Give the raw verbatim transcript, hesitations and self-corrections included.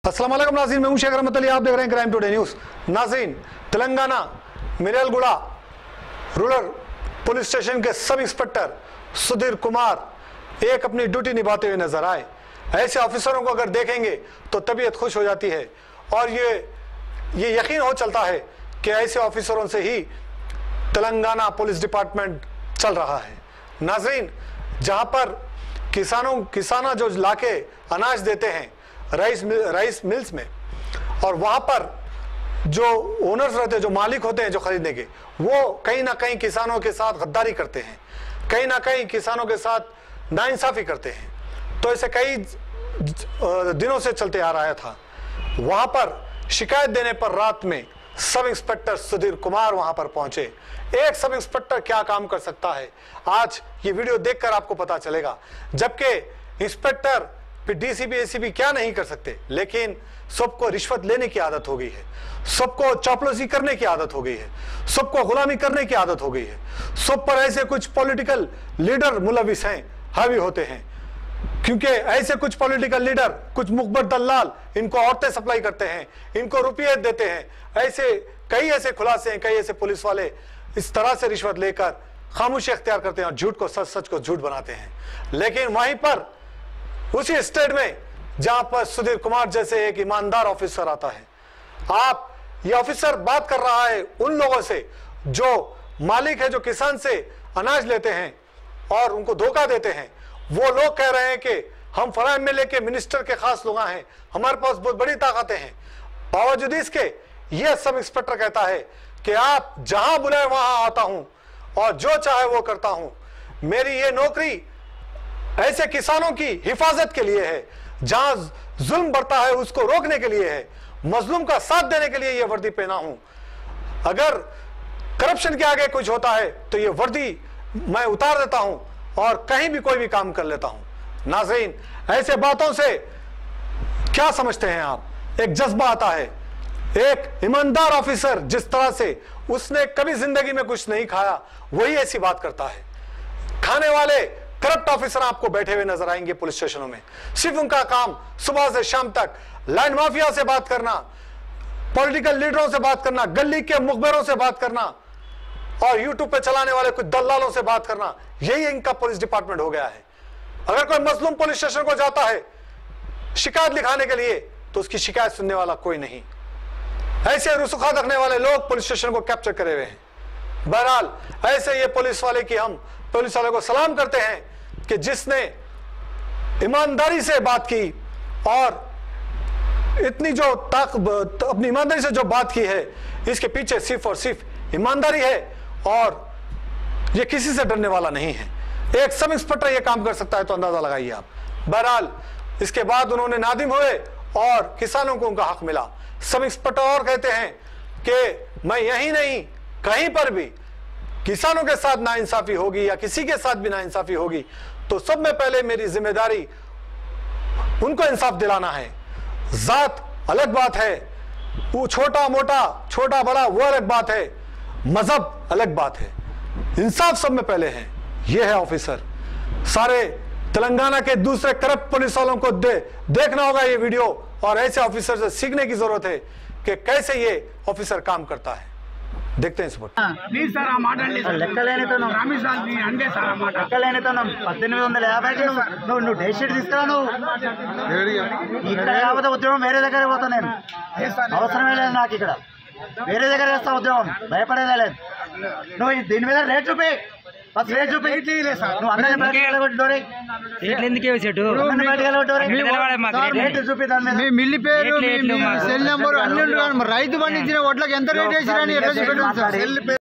अस्सलाम वालेकुम नाज़रीन, मैं हूं शेख रहमत अली, आप देख रहे हैं क्राइम टुडे न्यूज़। नाज़रीन, Telangana Miryalaguda rural police station के सब इंस्पेक्टर सुधीर कुमार एक अपनी ड्यूटी निभाते हुए नजर आए। ऐसे ऑफिसरों को अगर देखेंगे तो तबीयत खुश हो जाती है और ये ये यकीन हो चलता है कि ऐसे ऑफिसरों से ही तेलंगाना पुलिस डिपार्टमेंट चल रहा है। नाज़रीन, जहां पर किसानों किसाना जो लाके अनाज देते हैं राइस मिल, राइस मिल्स में, और वहां पर जो ओनर्स रहते हैं, जो मालिक होते हैं जो खरीदने के, वो कहीं ना कहीं किसानों के साथ गद्दारी करते हैं, कहीं ना कहीं किसानों के साथ नाइंसाफी करते हैं। तो ऐसे कई दिनों से चलते आ रहा था। वहां पर शिकायत देने पर रात में सब इंस्पेक्टर सुधीर कुमार वहां पर पहुंचे। एक सब इंस्पेक्टर क्या काम कर सकता है, आज ये वीडियो देखकर आपको पता चलेगा। जबकि इंस्पेक्टर फिर डीसीपी एसीपी क्या नहीं कर सकते, लेकिन सबको रिश्वत लेने की आदत हो गई है, सबको चापलूसी करने की आदत हो गई है, सबको गुलामी करने की आदत हो गई है। सब पर ऐसे कुछ पॉलिटिकल लीडर मुलविस हैं, हावी होते हैं, क्योंकि ऐसे कुछ पॉलिटिकल लीडर, कुछ मुखबर दलाल इनको औरतें सप्लाई करते हैं, इनको रुपये देते हैं। ऐसे कई ऐसे खुलासे हैं, कई ऐसे पुलिस वाले इस तरह से रिश्वत लेकर खामोशी अख्तियार करते हैं और झूठ को सच, सच को झूठ बनाते हैं। लेकिन वहीं पर उसी स्टेट में जहां पर सुधीर कुमार जैसे एक ईमानदार ऑफिसर आता है, आप ये ऑफिसर बात कर रहा है उन लोगों से जो मालिक है, जो किसान से अनाज लेते हैं और उनको धोखा देते हैं। वो लोग कह रहे हैं कि हम फला एमएलए के मिनिस्टर के खास लोग हैं, हमारे पास बहुत बड़ी ताकतें हैं। बावजूद इसके ये सब इंस्पेक्टर कहता है कि आप जहां बुलाए वहां आता हूं और जो चाहे वो करता हूं। मेरी ये नौकरी ऐसे किसानों की हिफाजत के लिए है, जहां जुल्म बढ़ता है उसको रोकने के लिए है, मजलूम का साथ देने के लिए ये वर्दी पहना हूं। अगर करप्शन के आगे कुछ होता है तो ये वर्दी मैं उतार देता हूं और कहीं भी कोई भी काम कर लेता हूं। नाज़रीन, ऐसे बातों से क्या समझते हैं आप? एक जज्बा आता है। एक ईमानदार ऑफिसर जिस तरह से उसने कभी जिंदगी में कुछ नहीं खाया, वही ऐसी बात करता है। खाने वाले करप्ट ऑफिसर आपको बैठे हुए नजर आएंगे पुलिस स्टेशनों में। सिर्फ उनका काम सुबह से शाम तक लैंड माफिया से बात करना, पॉलिटिकल लीडरों से बात करना, गली के मुखबिरों से बात करना और यूट्यूब पे चलाने वाले कुछ दलालों से बात करना, यही इनका पुलिस डिपार्टमेंट हो गया है। अगर कोई मजलूम पुलिस स्टेशन को जाता है शिकायत लिखाने के लिए, तो उसकी शिकायत सुनने वाला कोई नहीं। ऐसे रुसुखा रखने वाले लोग पुलिस स्टेशन को कैप्चर करे हुए हैं। बहरहाल, ऐसे ये पुलिस वाले की हम पुलिस वाले को सलाम करते हैं कि जिसने ईमानदारी से बात की और इतनी जो ताक अपनी ईमानदारी से जो बात की है, इसके पीछे सिर्फ और सिर्फ ईमानदारी है और ये किसी से डरने वाला नहीं है। एक सब इंस्पेक्टर ये काम कर सकता है तो अंदाजा लगाइए आप। बहरहाल, इसके बाद उन्होंने नादिम हुए और किसानों को उनका हक मिला। सब इंस्पेक्टर और कहते हैं कि मैं यही नहीं, कहीं पर भी किसानों के साथ नाइंसाफी होगी या किसी के साथ भी नाइंसाफी होगी तो सब में पहले मेरी जिम्मेदारी उनको इंसाफ दिलाना है। जात अलग बात है, वो छोटा मोटा छोटा बड़ा वो अलग बात है, मजहब अलग बात है, इंसाफ सब में पहले है। ये है ऑफिसर। सारे तेलंगाना के दूसरे करप्ट पुलिस वालों को दे, देखना होगा ये वीडियो और ऐसे ऑफिसर से सीखने की जरूरत है कि कैसे ये ऑफिसर काम करता है। देखते हैं इस पर। ప్లీజ్ సార్ ఆ మాట అండి లెక్కలేనితో రమేష్ రాజు అండే సార్ ఆ మాట లెక్కలేనితో పద్దెనిమిది వందల యాభైకి నువ్వు నువ్వు డే షీట్ తీసుకురా. నువ్వు ఇక్కడ కాకపోతే ఉద్యోగం వేరే దగ్గర పోతా. నేను అవసరమే లేదు నాకు, ఇక్కడ వేరే దగ్గర చేస్తా ఉద్యోగం, భయపడేదే లేదు. నువ్వు దీని మీద రేట్ చూపి, బస్ రేట్ చూపి. నువ్వు అందరినీ బయటకు వెళ్ళగొట్టి రేట్ చూపి దాని మీద. మిల్లి పేరు, సెల్ నెంబర్ అన్ని రైతు పండించిన వడ్లకు ఎంత రేట్ వేసిరని ఎట్లా చూపెట్టారు?